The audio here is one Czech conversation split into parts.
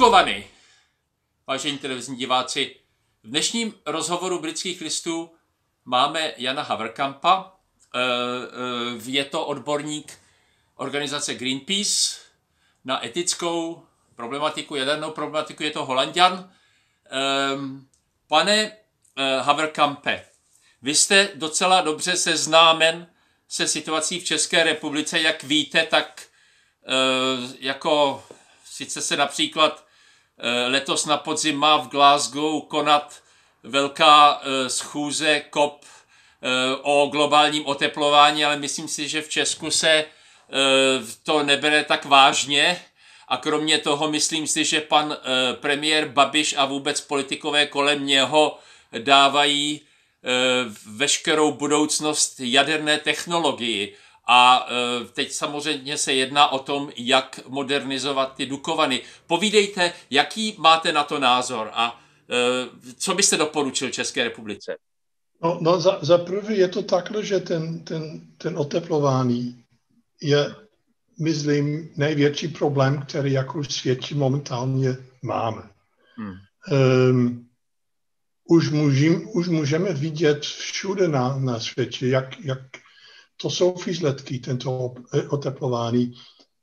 Dukovany. Vážení televizní diváci, v dnešním rozhovoru Britských listů máme Jana Haverkampa. Je to odborník organizace Greenpeace na etickou problematiku, jadernou problematiku, je to Holanďan. Pane Haverkampe, vy jste docela dobře seznámen se situací v České republice, jak víte, tak jako sice se například letos na podzim má v Glasgow konat velká schůze COP o globálním oteplování, ale myslím si, že v Česku se to nebere tak vážně. A kromě toho myslím si, že pan premiér Babiš a vůbec politikové kolem něho dávají veškerou budoucnost jaderné technologii. A teď samozřejmě se jedná o tom, jak modernizovat ty Dukovany. Povídejte, jaký máte na to názor a co byste doporučil České republice? No za prvé je to takhle, že ten oteplování je, myslím, největší problém, který jako svět momentálně máme. Už můžeme vidět všude na světě, jak to jsou výsledky tento oteplování.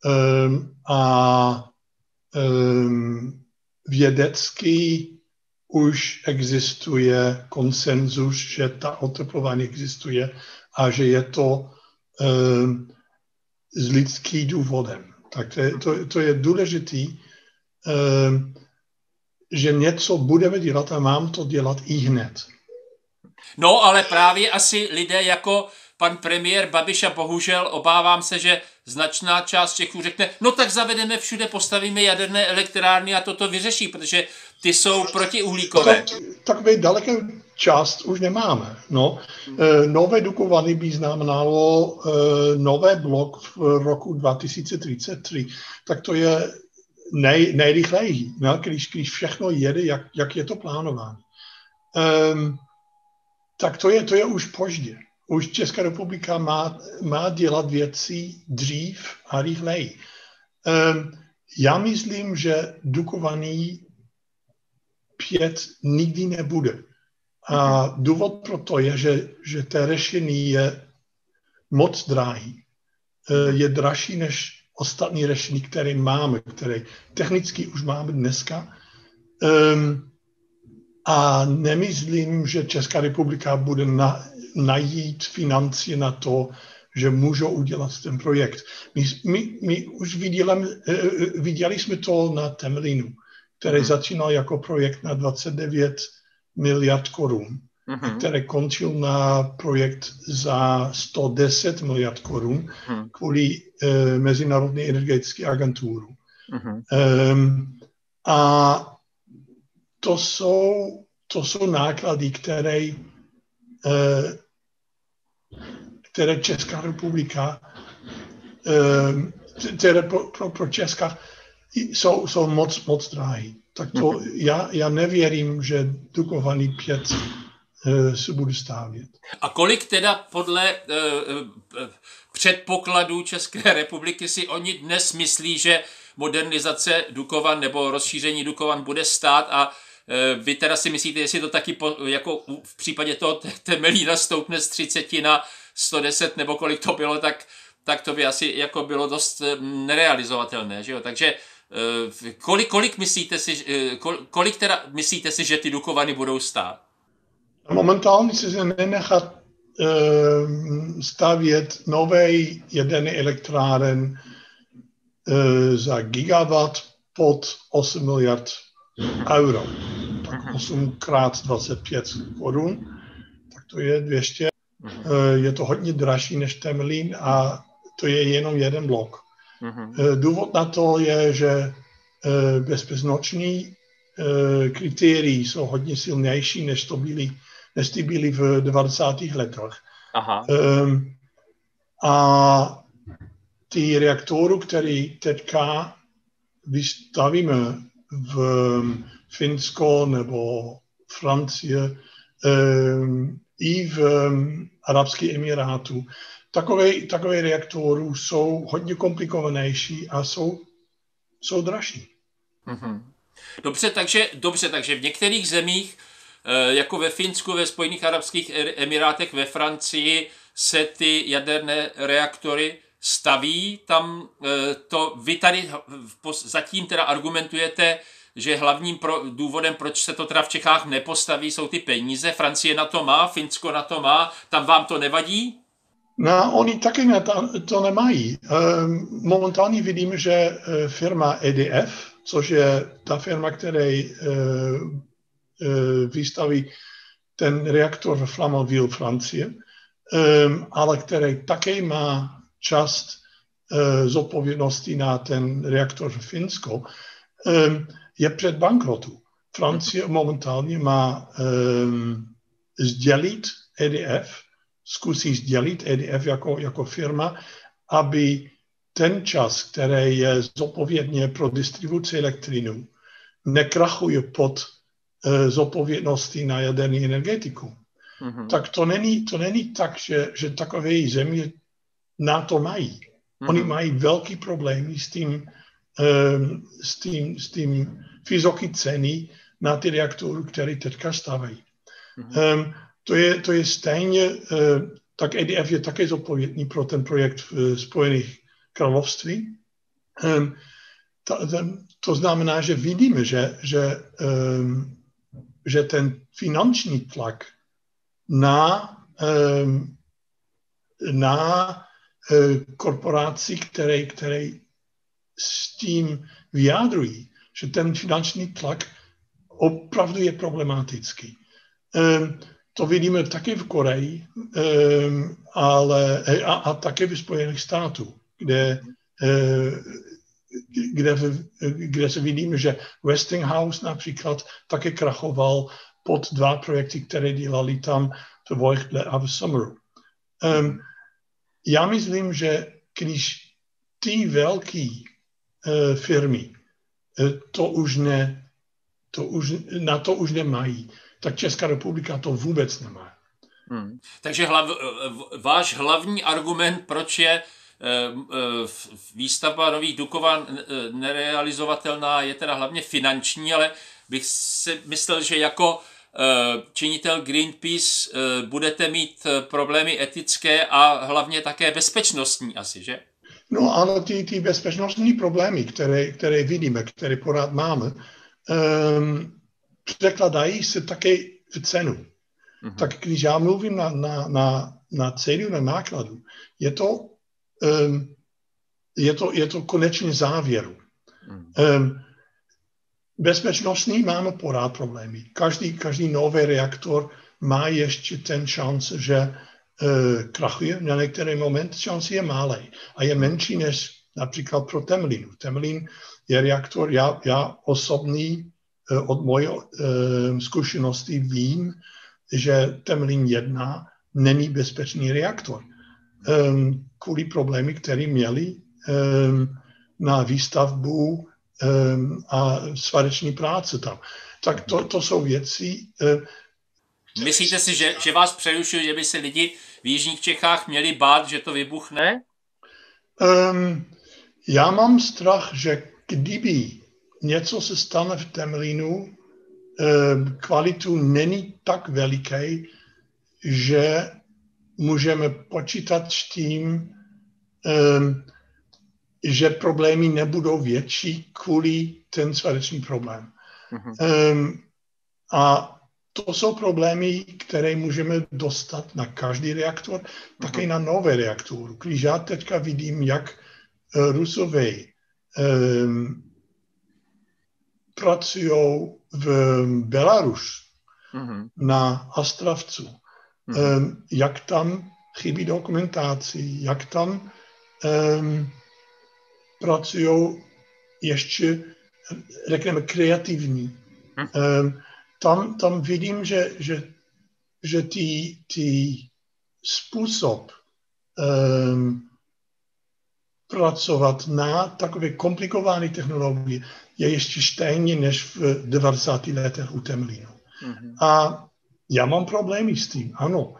Vědecky už existuje konsenzus, že ta oteplování existuje a že je to s lidským důvodem. Tak to je důležitý, že něco budeme dělat a mám to dělat i hned. No, ale právě asi lidé jako pan premiér Babiš a bohužel obávám se, že značná část Čechů řekne, no tak zavedeme všude, postavíme jaderné elektrárny a toto vyřeší, protože ty jsou protiuhlíkové. Takové daleké část už nemáme. Nové Dukovany by znamenalo nové blok v roku 2033. Tak to je nejrychleji, když všechno jede, jak je to plánováno. Tak to je už pozdě. Už Česká republika má dělat věci dřív a rychleji. Já myslím, že Dukovany 5 nikdy nebude. A důvod pro to je, že to řešení je moc drahý. Je dražší než ostatní řešení, které máme, které technicky už máme dneska. A nemyslím, že Česká republika bude najít financie na to, že můžou udělat ten projekt. My už viděli jsme to na Temelínu, který začínal jako projekt na 29 miliard korun, který končil na projekt za 110 miliard korun kvůli Mezinárodní energetické agenturu. A to jsou náklady, které Česká republika, které pro Česká jsou moc drahé. Tak to já nevěřím, že Dukovany 5 se bude stavět. A kolik teda podle předpokladů České republiky si oni dnes myslí, že modernizace Dukovan nebo rozšíření Dukovan bude stát a vy teda si myslíte, jestli to taky jako v případě toho Temelína stoupne z 30 na 110 nebo kolik to bylo, tak to by asi jako bylo dost nerealizovatelné, že jo? Takže kolik myslíte si, že ty Dukovany budou stát? Momentálně se nenechat stavět nové jaderné elektráren za gigawatt pod 8 miliard euro. Tak 8 krát 25 korun, tak to je 200. Je to hodně dražší než Temelín a to je jenom jeden blok. Důvod na to je, že bezpečnostní kritérii jsou hodně silnější, než ty byly v 90. letech. A ty reaktory, které teďka vystavíme v Finsko nebo Francie i v Arabských Emirátů, takové reaktory jsou hodně komplikovanější a jsou dražší. Dobře, takže v některých zemích, jako ve Finsku, ve Spojených arabských emirátech, ve Francii, se ty jaderné reaktory staví. Tam vy tady zatím teda argumentujete, že hlavním důvodem, proč se to teda v Čechách nepostaví, jsou ty peníze. Francie na to má, Finsko na to má, tam vám to nevadí? No, oni taky to nemají. Momentálně vidím, že firma EDF, což je ta firma, která vystaví ten reaktor v Flamanville, Francie, ale který také má část zodpovědnosti na ten reaktor v Finsko, je před bankrotu. Francie momentálně má sdělit EDF, zkusí sdělit EDF jako firma, aby ten čas, který je zodpovědný pro distribuci elektřinu, nekrachuje pod zodpovědností na jaderní energetiku. Mm-hmm. Tak to není tak, že takové země na to mají. Mm-hmm. Oni mají velký problémy s tím vysoké ceny na ty reaktory, které teďka stávají. Mm-hmm. To je stejně, tak EDF je také zodpovědný pro ten projekt v Spojených království. To znamená, že vidíme, že ten finanční tlak na korporaci, které s tím vyjádrují, že ten finanční tlak opravdu je problematický. To vidíme také v Koreji, a také v Spojených státech, kde se vidíme, že Westinghouse například také krachoval pod 2 projekty, které dělali tam v Vojchle a v Summeru. Já myslím, že když ty velké firmy na to už nemají, tak Česká republika to vůbec nemá. Takže váš hlavní argument, proč je výstavba nových Dukovan nerealizovatelná, je teda hlavně finanční, ale bych si myslel, že jako činitel Greenpeace budete mít problémy etické a hlavně také bezpečnostní asi, že? No ale ty bezpečnostní problémy, které vidíme, které pořád máme, překladají se také v cenu. Mm-hmm. Tak když já mluvím na cenu, na nákladu, je to konečně závěru. Bezpečnostní máme pořád problémy. Každý nový reaktor má ještě ten šance, že krachuje. Na některý moment šance je malý a je menší než například pro Temelín. Temelín je reaktor, já osobní od moje zkušenosti vím, že Temelín 1 není bezpečný reaktor. Kvůli problémy, které měli na výstavbu a svateční práce tam. Tak to jsou věci. Myslíte si, že vás přerušují, že by se lidi v jižních Čechách měli bát, že to vybuchne? Já mám strach, že kdyby něco se stane v Temelínu, kvalitu není tak veliké, že můžeme počítat s tím, že problémy nebudou větší kvůli ten svateční problém. Mm-hmm. A to jsou problémy, které můžeme dostat na každý reaktor, také na nové reaktory. Když já teďka vidím, jak Rusové pracují v Bělorusku na Astravcu, jak tam chybí dokumentaci, jak tam pracují ještě, řekneme, kreativní. Tam vidím, že ty způsob pracovat na takové komplikované technologie je ještě stejně než v 90. letech u Temelínu. Mm-hmm. A já mám problémy s tím, ano.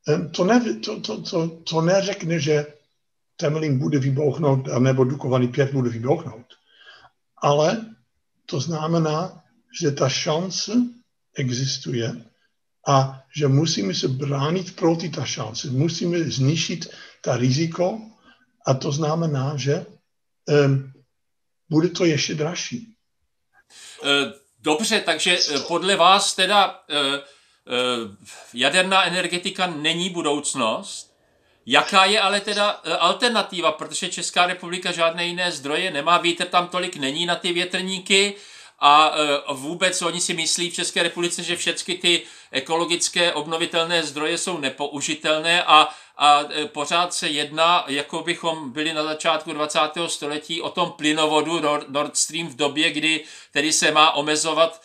To neřekne, že Temelín bude vybouchnout, nebo Dukovany 5 bude vybouchnout. Ale to znamená, že ta šance existuje a že musíme se bránit proti ta šance. Musíme zničit ta riziko a to znamená, že bude to ještě dražší. Dobře, takže podle vás teda jaderná energetika není budoucnost. Jaká je ale teda alternativa, protože Česká republika žádné jiné zdroje nemá, vítr tam tolik není na ty větrníky a vůbec oni si myslí v České republice, že všechny ty ekologické obnovitelné zdroje jsou nepoužitelné a pořád se jedná, jako bychom byli na začátku 20. století, o tom plynovodu Nord Stream v době, kdy tedy se má omezovat,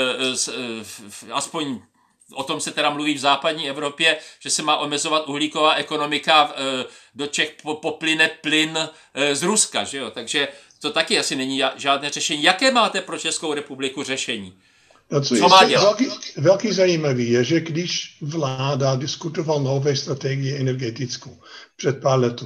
aspoň o tom se teda mluví v západní Evropě, že se má omezovat uhlíková ekonomika, do Čech poplyne plyn z Ruska, že jo? Takže to taky asi není žádné řešení. Jaké máte pro Českou republiku řešení? Co má dělat? Velký zajímavý je, že když vláda diskutoval nové strategie energetickou před pár lety,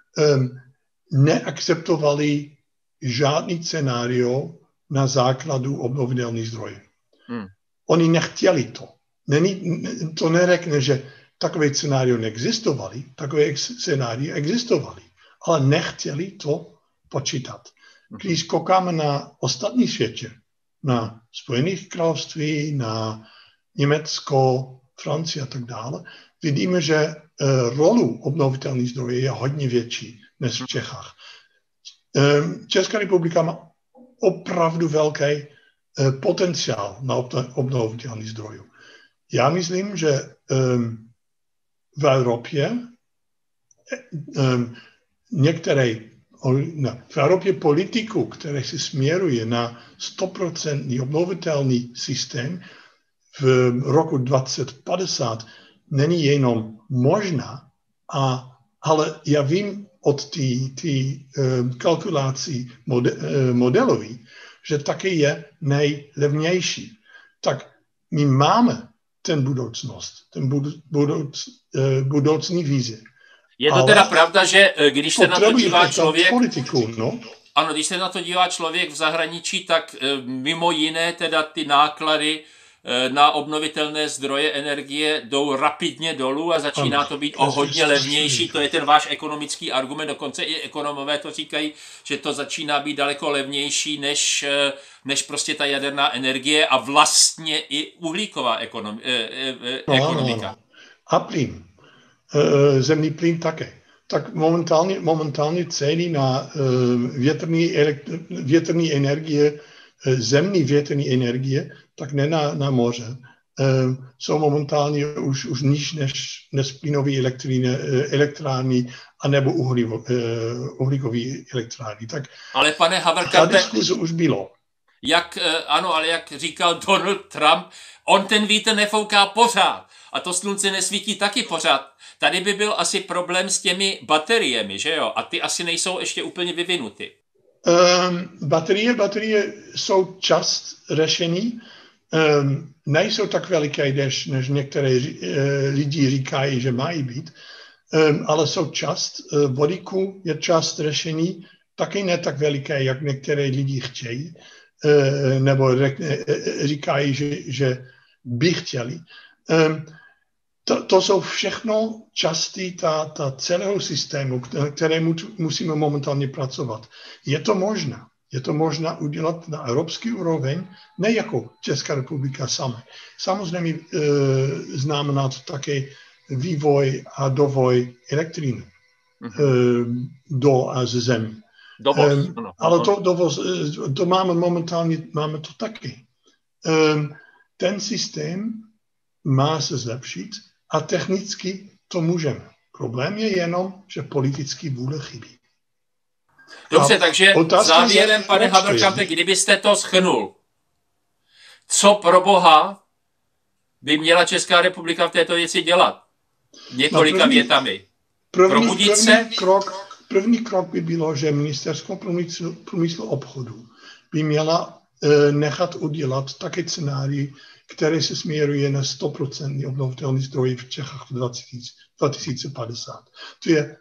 neakceptovali žádný scénário na základu obnovitelných zdrojů. Oni nechtěli to. To neřekne, že takové scénário neexistovali, takové scénário existovali, ale nechtěli to počítat. Když koukáme na ostatní světě, na Spojených království, na Německo, Francii a tak dále, vidíme, že rolu obnovitelných zdrojů je hodně větší než v Čechách. Česká republika má opravdu velký potenciál na obnovitelných zdrojů. Já myslím, že v Evropě v Evropě politiku, které se směruje na 100% obnovitelný systém v roku 2050, není jenom možná, ale já vím od té kalkulací modelový, že taky je nejlevnější. Tak my máme ten budoucní vizi. Je to teda pravda, že když se na to dívá člověk, ano, když se na to dívá člověk v zahraničí, tak mimo jiné teda ty náklady na obnovitelné zdroje energie jdou rapidně dolů a začíná to být o hodně levnější. To je ten váš ekonomický argument, dokonce i ekonomové to říkají, že to začíná být daleko levnější než prostě ta jaderná energie a vlastně i uhlíková ekonomika. No. A plyn. Zemní plyn také. Tak momentálně ceny na větrné energie, zemní větrné energie, tak ne na moře, jsou momentálně už níž než plynové elektrárny anebo uhlíkové elektrárny. Tak ale pane Haverkampe, diskuze už bylo. Ale jak říkal Donald Trump, on ten vítr nefouká pořád a to slunce nesvítí taky pořád. Tady by byl asi problém s těmi bateriemi, že jo? A ty asi nejsou ještě úplně vyvinuty. Baterie jsou část řešení. Nejsou tak veliké, než některé lidi říkají, že mají být, ale jsou část. Vodíku je část řešení, taky ne tak veliké, jak některé lidi chtějí, nebo říkají, že by chtěli. To jsou všechno části celého systému, které musíme momentálně pracovat. Je to možné udělat na evropský úroveň, ne jako Česká republika sama. Samozřejmě znamená to také vývoj a dovoj elektřiny do a ze zemí. Ale to máme momentálně, máme to taky. Ten systém má se zlepšit a technicky to můžeme. Problém je jenom, že politický vůle chybí. Dobře, takže závěrem, pane Haverkampe, kdybyste to shrnul, co pro Boha by měla Česká republika v této věci dělat? Několika větami. První krok by bylo, že Ministerstvo průmyslu obchodu by měla nechat udělat také scenárii, které se směruje na 100% obnovitelných zdrojů v Čechách v 2050. To je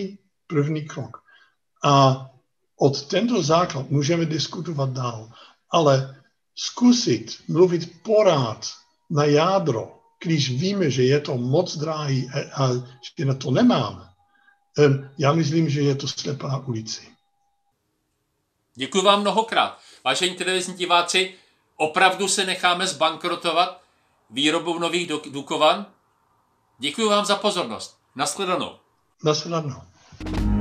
první krok. A od tento základ můžeme diskutovat dál. Ale zkusit mluvit pořád na jádro, když víme, že je to moc drahý a že na to nemáme, já myslím, že je to slepá ulici. Děkuji vám mnohokrát. Vážení televizní diváci, opravdu se necháme zbankrotovat výrobou nových Dukovan? Děkuji vám za pozornost. Nashledanou. Nashledanou.